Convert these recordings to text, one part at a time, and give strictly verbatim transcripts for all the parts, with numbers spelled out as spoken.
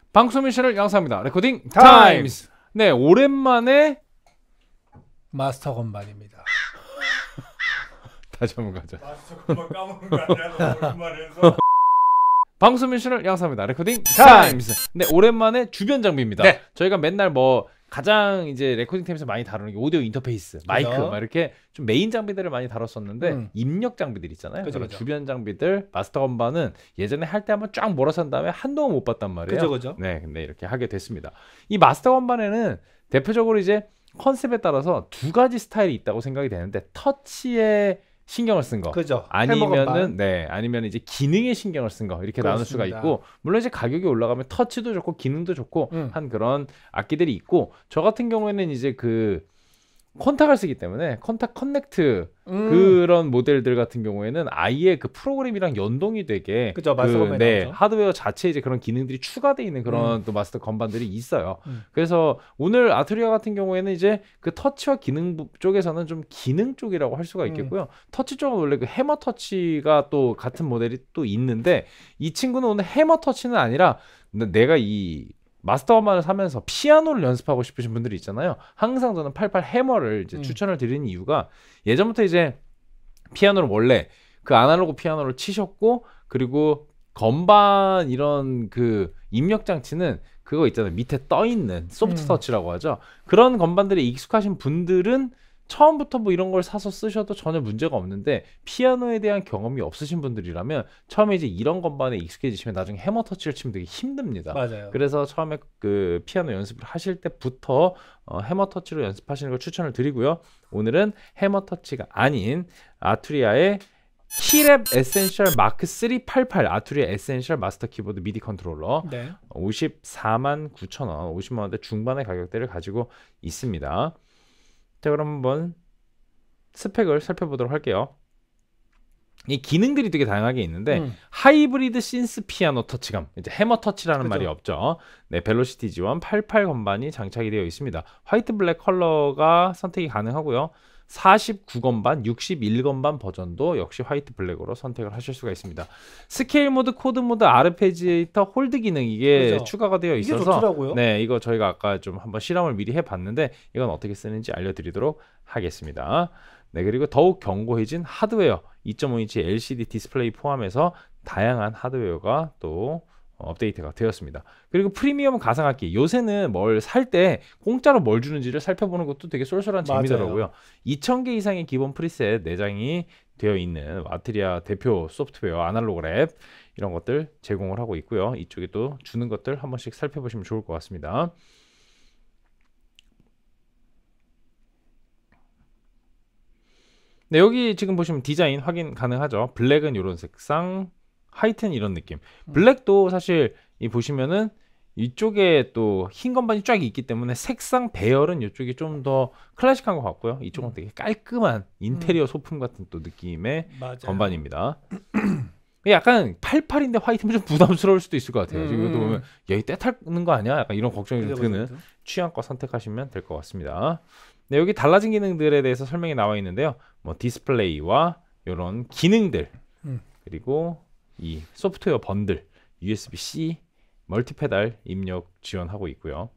방송 미션을 양성합니다. 레코딩 타임스. 네, 오랜만에 마스터 건반입니다. 다시 한번 가자. 마스터 건반 까먹는 거 아니야? 오랜만에 해서. 방송 미션을 양성합니다. 레코딩 타임스. 네, 오랜만에 주변 장비입니다. 네. 저희가 맨날 뭐 가장 이제 레코딩 타임에서 많이 다루는 게 오디오 인터페이스, 마이크, 그죠? 막 이렇게 좀 메인 장비들을 많이 다뤘었는데 음. 입력 장비들 있잖아요. 그죠, 그런 그죠. 주변 장비들, 마스터 건반은 예전에 할 때 한번 쫙 몰아서 한 다음에 한동안 못 봤단 말이에요. 그죠, 그죠. 네, 근데 이렇게 하게 됐습니다. 이 마스터 건반에는 대표적으로 이제 컨셉에 따라서 두 가지 스타일이 있다고 생각이 되는데 터치에 신경을 쓴 거, 그죠. 아니면은 네, 아니면 이제 기능에 신경을 쓴 거 이렇게 나눌 수가 그렇습니다. 있고, 물론 이제 가격이 올라가면 터치도 좋고 기능도 좋고 음. 한 그런 악기들이 있고, 저 같은 경우에는 이제 그 콘탁을 쓰기 때문에 콘탁 커넥트 음. 그런 모델들 같은 경우에는 아예 그 프로그램이랑 연동이 되게 그죠, 마스터 건반에 네, 나오죠. 하드웨어 자체에 이제 그런 기능들이 추가되어 있는 그런 또 마스터 건반들이 있어요. 음. 그래서 오늘 아트리아 같은 경우에는 이제 그 터치와 기능 부- 쪽에서는 좀 기능 쪽이라고 할 수가 있겠고요. 터치 쪽은 원래 그 해머 터치가 또 같은 모델이 또 있는데, 이 친구는 오늘 해머 터치는 아니라 내가 이 마스터 건반을 사면서 피아노를 연습하고 싶으신 분들이 있잖아요. 항상 저는 팔팔 해머를 이제 음. 추천을 드리는 이유가, 예전부터 이제 피아노를 원래 그 아날로그 피아노를 치셨고, 그리고 건반 이런 그 입력 장치는 그거 있잖아요. 밑에 떠 있는 소프트 음. 터치라고 하죠. 그런 건반들이 익숙하신 분들은 처음부터 뭐 이런 걸 사서 쓰셔도 전혀 문제가 없는데, 피아노에 대한 경험이 없으신 분들이라면 처음에 이제 이런 건반에 익숙해지시면 나중에 해머 터치를 치면 되게 힘듭니다. 맞아요. 그래서 처음에 그 피아노 연습을 하실 때부터 어, 해머 터치로 연습하시는 걸 추천을 드리고요. 오늘은 해머 터치가 아닌 아투리아의 키랩 에센셜 마크 쓰리 팔팔 아투리아 에센셜 마스터 키보드 미디 컨트롤러 네. 오십사만 구천 원, 오십만 원대 중반의 가격대를 가지고 있습니다. 자, 그럼 한번 스펙을 살펴보도록 할게요. 이 기능들이 되게 다양하게 있는데 음. 하이브리드 신스 피아노 터치감, 이제 해머 터치라는 그죠. 말이 없죠. 네, 벨로시티 지원 팔팔 건반이 장착이 되어 있습니다. 화이트 블랙 컬러가 선택이 가능하고요. 사십구 건반, 육십일 건반 버전도 역시 화이트 블랙으로 선택을 하실 수가 있습니다. 스케일 모드, 코드 모드, 아르페지에이터, 홀드 기능 이게 그죠. 추가가 되어 이게 있어서 좋더라고요. 네, 이거 저희가 아까 좀 한번 실험을 미리 해봤는데 이건 어떻게 쓰는지 알려드리도록 하겠습니다. 네, 그리고 더욱 견고해진 하드웨어, 이 점 오 인치 엘시디 디스플레이 포함해서 다양한 하드웨어가 또 업데이트가 되었습니다. 그리고 프리미엄 가상악기, 요새는 뭘 살 때 공짜로 뭘 주는지를 살펴보는 것도 되게 쏠쏠한 맞아요. 재미더라고요. 이천 개 이상의 기본 프리셋 내장이 되어 있는 아트리아 대표 소프트웨어 아날로그 랩, 이런 것들 제공을 하고 있고요. 이쪽에 또 주는 것들 한 번씩 살펴보시면 좋을 것 같습니다. 네, 여기 지금 보시면 디자인 확인 가능하죠. 블랙은 이런 색상, 화이트는 이런 느낌. 블랙도 사실 이 보시면은 이쪽에 또 흰 건반이 쫙 있기 때문에 색상 배열은 이쪽이 좀 더 클래식한 것 같고요. 이쪽은 되게 깔끔한 인테리어 소품 같은 또 느낌의 맞아요. 건반입니다. 약간 팔팔인데 화이트면 좀 부담스러울 수도 있을 것 같아요. 지금 이것도 음. 보면 여기 때 타는 거 아니야? 약간 이런 걱정이 좀 그죠, 드는 그죠. 취향껏 선택하시면 될 것 같습니다. 네, 여기 달라진 기능들에 대해서 설명이 나와 있는데요. 뭐 디스플레이와 이런 기능들, 음. 그리고 이 소프트웨어 번들, 유에스비 씨, 멀티페달 입력 지원하고 있고요.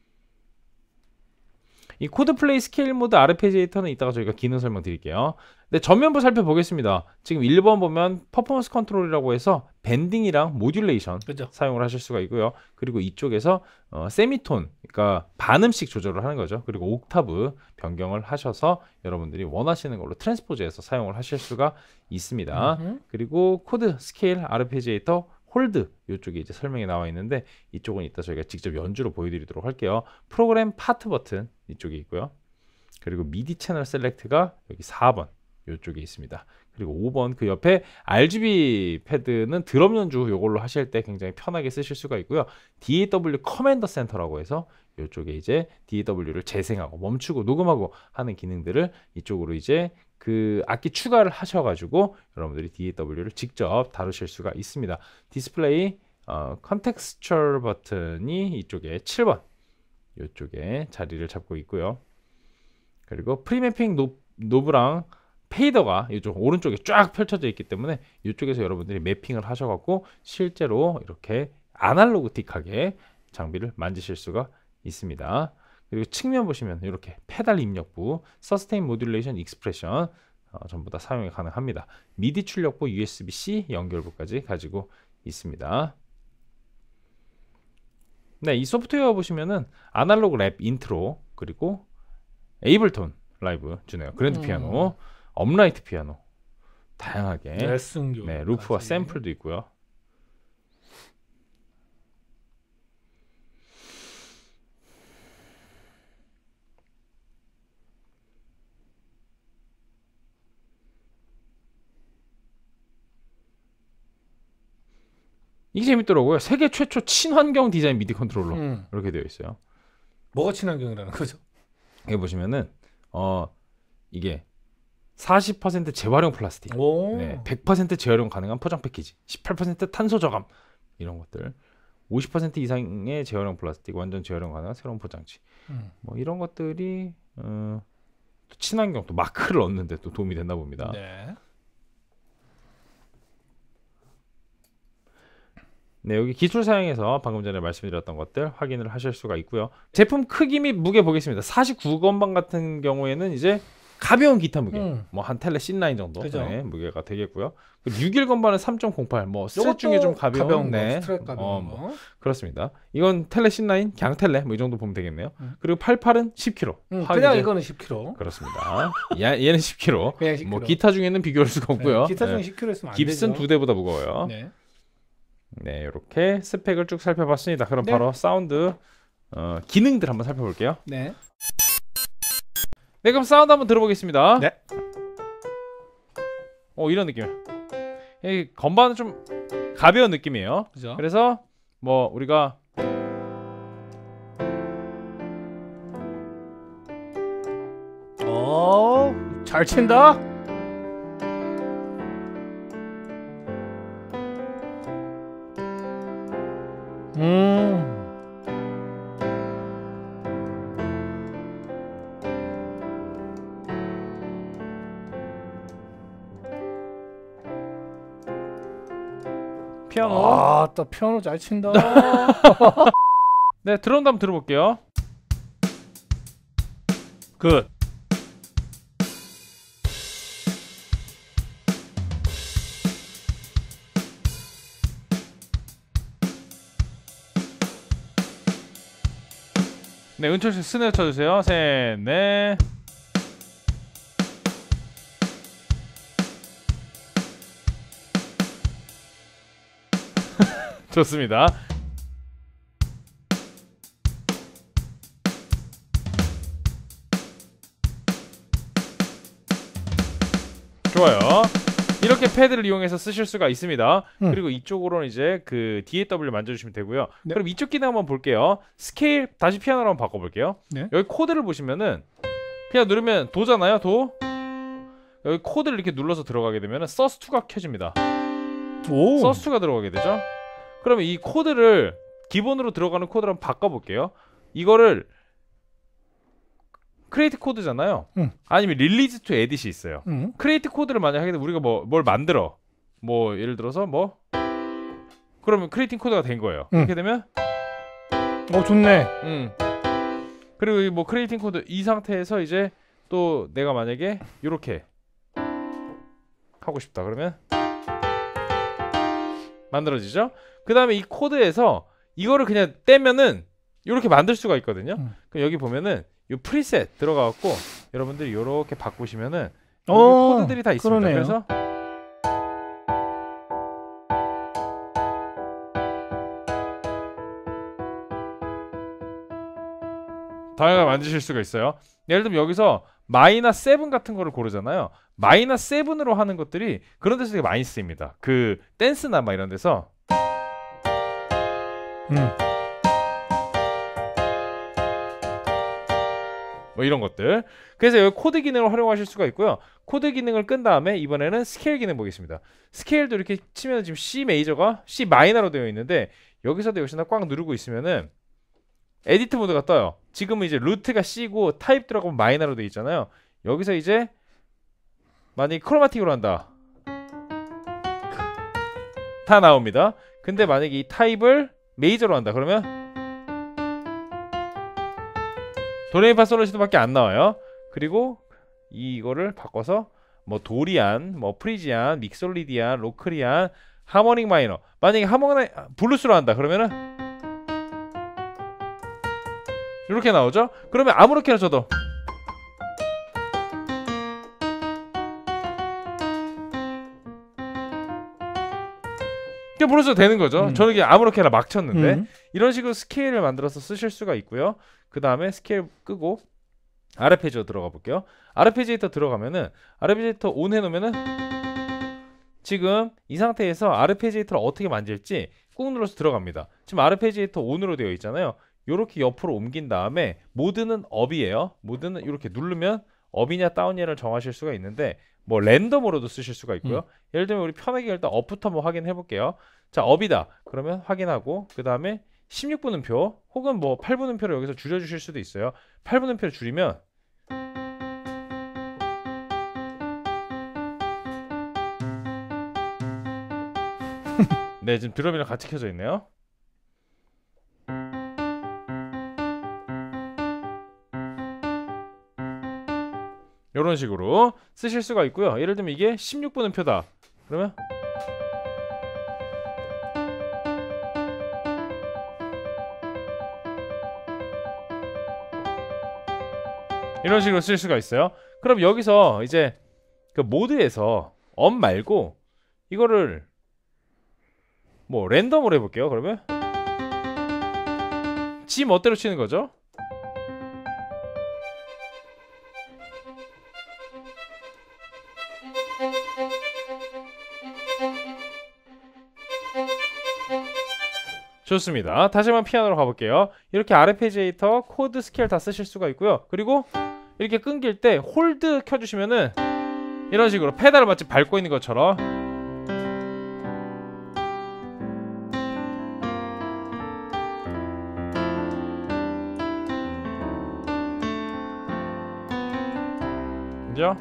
이 코드 플레이 스케일 모드 아르페지에이터는 이따가 저희가 기능 설명 드릴게요. 네, 전면부 살펴보겠습니다. 지금 일 번 보면 퍼포먼스 컨트롤이라고 해서 밴딩이랑 모듈레이션 그죠. 사용을 하실 수가 있고요. 그리고 이쪽에서 어, 세미톤, 그러니까 반음씩 조절을 하는 거죠. 그리고 옥타브 변경을 하셔서 여러분들이 원하시는 걸로 트랜스포즈해서 사용을 하실 수가 있습니다. 음흠. 그리고 코드 스케일 아르페지에이터 홀드, 이쪽에 이제 설명이 나와 있는데 이쪽은 이따 저희가 직접 연주로 보여드리도록 할게요. 프로그램 파트 버튼 이쪽에 있고요. 그리고 미디 채널 셀렉트가 여기 사 번 이쪽에 있습니다. 그리고 오 번 그 옆에 알지비 패드는 드럼 연주 이걸로 하실 때 굉장히 편하게 쓰실 수가 있고요. 디에이더블유 커맨더 센터라고 해서 이쪽에 이제 디에이더블유를 재생하고 멈추고 녹음하고 하는 기능들을 이쪽으로 이제 그 악기 추가를 하셔가지고 여러분들이 디에이더블유를 직접 다루실 수가 있습니다. 디스플레이 어, 컨텍스처럴 버튼이 이쪽에 칠 번 이쪽에 자리를 잡고 있고요. 그리고 프리매핑 노, 노브랑 페이더가 이쪽 오른쪽에 쫙 펼쳐져 있기 때문에 이쪽에서 여러분들이 매핑을 하셔갖고 실제로 이렇게 아날로그틱하게 장비를 만지실 수가 있습니다. 그리고 측면 보시면 이렇게 페달 입력부, 서스테인 모듈레이션 익스프레션 어, 전부 다 사용이 가능합니다. 미디 출력부, 유에스비-C 연결부까지 가지고 있습니다. 네, 이 소프트웨어 보시면은 아날로그 랩 인트로, 그리고 에이블톤 라이브 주네요. 그랜드 음. 피아노, 업라이트 피아노 다양하게 레슨교. 네, 루프와 샘플도 있고요. 이게 재밌더라고요. 세계 최초 친환경 디자인 미디 컨트롤러 음. 이렇게 되어 있어요. 뭐가 친환경이라는 거죠? 여기 보시면은 어 이게 사십 퍼센트 재활용 플라스틱, 오. 네, 백 퍼센트 재활용 가능한 포장 패키지, 십팔 퍼센트 탄소 저감 이런 것들, 오십 퍼센트 이상의 재활용 플라스틱, 완전 재활용 가능한 새로운 포장지, 음. 뭐 이런 것들이 어, 또 친환경 또 마크를 얻는데 또 도움이 된다 봅니다. 네. 네, 여기 기술 사양에서 방금 전에 말씀드렸던 것들 확인을 하실 수가 있고요. 제품 크기 및 무게 보겠습니다. 사십구 건방 같은 경우에는 이제 가벼운 기타 무게, 음. 뭐 한 텔레 씨 나인 정도 그죠. 네, 무게가 되겠고요. 육십일 건방은 삼 점 공팔, 뭐 스트랩 중에 좀 가벼운, 가벼운 네, 거, 스트랩 가벼운 어, 거. 뭐 그렇습니다. 이건 텔레 씨 나인, 그냥 텔레 뭐 이 정도 보면 되겠네요. 음. 그리고 팔십팔은 십 킬로그램. 음, 확 그냥 이제- 이거는 십 킬로그램. 그렇습니다. 얘, 얘는 십 킬로그램. 그냥 십 킬로그램. 뭐 기타 중에는 비교할 수가 없고요. 네, 기타 중에 네. 십 킬로그램 했으면 안 깁슨 되죠. 두 대보다 무거워요. 네. 네, 이렇게 스펙을 쭉 살펴봤습니다. 그럼 네. 바로 사운드 어, 기능들 한번 살펴볼게요. 네. 네, 그럼 사운드 한번 들어보겠습니다. 네. 어, 이런 느낌. 이 건반은 좀 가벼운 느낌이에요. 그죠? 그래서 뭐 우리가 어, 잘 친다. 음. 피아노. 아, 또 피아노 잘 친다. 네, 드럼도 한번 들어볼게요. 굿. 네, 은철 씨 스네어 쳐주세요. 셋, 넷. 좋습니다. 좋아요. 이렇게 패드를 이용해서 쓰실 수가 있습니다. 음. 그리고 이쪽으로는 이제 그 디에이더블유 만져주시면 되고요. 네. 그럼 이쪽 기능 한번 볼게요. 스케일 다시 피아노로 한번 바꿔볼게요. 네. 여기 코드를 보시면은 그냥 누르면 도잖아요. 도. 여기 코드를 이렇게 눌러서 들어가게 되면 서스투가 켜집니다. 오. 서스투가 들어가게 되죠. 그러면 이 코드를 기본으로 들어가는 코드를 한번 바꿔볼게요. 이거를 크리에이트 코드잖아요. 음. 아니면 릴리즈 투 에딧이 있어요. 음. 크리에이트 코드를 만약 하게 되면 우리가 뭐 뭘 만들어, 뭐 예를 들어서 뭐 그러면 크리에이팅 코드가 된 거예요. 음. 그렇게 되면 어, 좋네. 음 그리고 이 뭐 크리에이팅 코드 이 상태에서 이제 또 내가 만약에 이렇게 하고 싶다 그러면 만들어지죠. 그 다음에 이 코드에서 이거를 그냥 떼면은 이렇게 만들 수가 있거든요. 음. 그럼 여기 보면은 이 프리셋 들어가갖고 여러분들이 이렇게 바꾸시면은 여기 어, 코드들이 다 있습니다. 그러네요. 그래서 다양하게 만드실 수가 있어요. 예를 들면 여기서 마이너 세븐 같은 거를 고르잖아요. 마이너 세븐으로 하는 것들이 그런 데서 되게 많이 쓰입니다. 그 댄스나 막 이런 데서 음. 뭐 이런 것들. 그래서 여기 코드 기능을 활용하실 수가 있고요. 코드 기능을 끈 다음에 이번에는 스케일 기능 보겠습니다. 스케일도 이렇게 치면 지금 C 메이저가 C 마이너로 되어 있는데 여기서도 역시나 꽉 누르고 있으면은 에디트 모드가 떠요. 지금은 이제 루트가 C고 타입 들어가면 마이너로 되어 있잖아요. 여기서 이제 만약에 크로마틱으로 한다. 다 나옵니다. 근데 만약에 이 타입을 메이저로 한다. 그러면 도레미파솔라시도밖에 안 나와요. 그리고 이거를 바꿔서 뭐 도리안, 뭐 프리지안, 믹솔리디안, 로크리안, 하모닉 마이너. 만약에 하모닉 블루스로 한다 그러면은 이렇게 나오죠. 그러면 아무렇게나 쳐도 이게 블루스로 되는 거죠. 음. 저는 이게 아무렇게나 막 쳤는데 음. 이런 식으로 스케일을 만들어서 쓰실 수가 있고요. 그 다음에 스케일 끄고 아르페지오 들어가 볼게요. 아르페지에이터 들어가면은 아르페지에이터 온 해놓으면은 지금 이 상태에서 아르페지에이터를 어떻게 만질지 꾹 눌러서 들어갑니다. 지금 아르페지에이터 온으로 되어 있잖아요. 요렇게 옆으로 옮긴 다음에 모드는 업이에요. 모드는 이렇게 누르면 업이냐 다운이냐를 정하실 수가 있는데 뭐 랜덤으로도 쓰실 수가 있고요. 음. 예를 들면 우리 편하게 일단 업부터 한번 확인해 볼게요. 자, 업이다. 그러면 확인하고 그 다음에 십육 분음표 혹은 뭐 팔 분음표를 여기서 줄여주실 수도 있어요. 팔 분음표를 줄이면 네, 지금 드럼이랑 같이 켜져 있네요. 이런 식으로 쓰실 수가 있고요. 예를 들면 이게 십육 분음표다. 그러면 이런 식으로 쓸 수가 있어요. 그럼 여기서 이제 그 모드에서 업 말고 이거를 뭐 랜덤으로 해볼게요. 그러면 지 멋대로 치는 거죠. 좋습니다. 다시 한번 피아노로 가볼게요. 이렇게 아르페지에이터, 코드, 스케일 다 쓰실 수가 있고요. 그리고 이렇게 끊길 때 홀드 켜주시면은 이런 식으로 페달을 마치 밟고 있는 것처럼 그죠?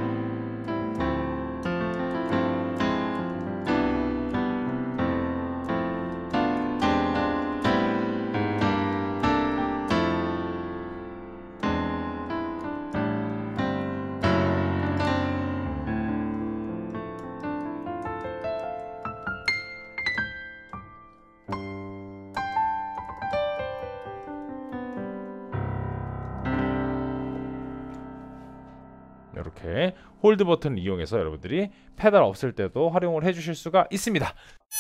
이렇게 홀드 버튼을 이용해서 여러분들이 페달 없을 때도 활용을 해주실 수가 있습니다.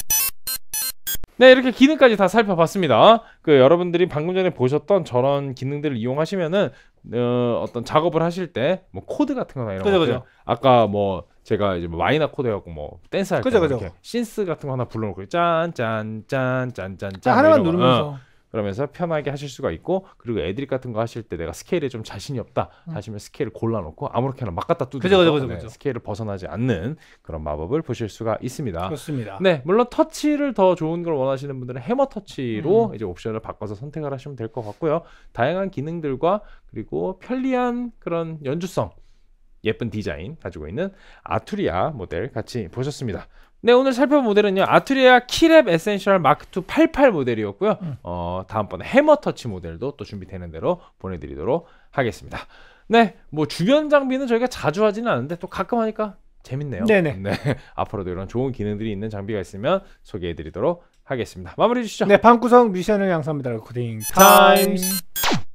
네, 이렇게 기능까지 다 살펴봤습니다. 그 여러분들이 방금 전에 보셨던 저런 기능들을 이용하시면은 어, 어떤 작업을 하실 때 뭐 코드 같은 거나 이런 그죠, 거 그죠. 아까 뭐 제가 이제 뭐 마이너 코드 해갖고 뭐 댄스 할 때 그죠, 그죠. 이렇게 신스 같은 거 하나 불러놓고 짠짠짠짠짠짠 자, 하나만 이런 거. 누르면서 어. 그러면서 편하게 하실 수가 있고, 그리고 애드립 같은 거 하실 때 내가 스케일에 좀 자신이 없다 음. 하시면 스케일을 골라놓고 아무렇게나 막 갖다 그죠, 두드려서 그죠, 그죠, 그죠. 스케일을 벗어나지 않는 그런 마법을 보실 수가 있습니다. 그렇습니다. 네, 물론 터치를 더 좋은 걸 원하시는 분들은 해머 터치로 음. 이제 옵션을 바꿔서 선택을 하시면 될 것 같고요. 다양한 기능들과 그리고 편리한 그런 연주성, 예쁜 디자인 가지고 있는 아투리아 모델 같이 보셨습니다. 네, 오늘 살펴본 모델은요, 아투리아 키랩 에센셜 마크 투 팔십팔 모델이었고요. 음. 어, 다음번에 해머 터치 모델도 또 준비되는 대로 보내드리도록 하겠습니다. 네, 뭐 주변 장비는 저희가 자주 하지는 않은데 또 가끔 하니까 재밌네요. 네네. 네, 앞으로도 이런 좋은 기능들이 있는 장비가 있으면 소개해드리도록 하겠습니다. 마무리해 주시죠. 네, 방구석 미션을 양성합니다. 코딩 타임스. 타임스.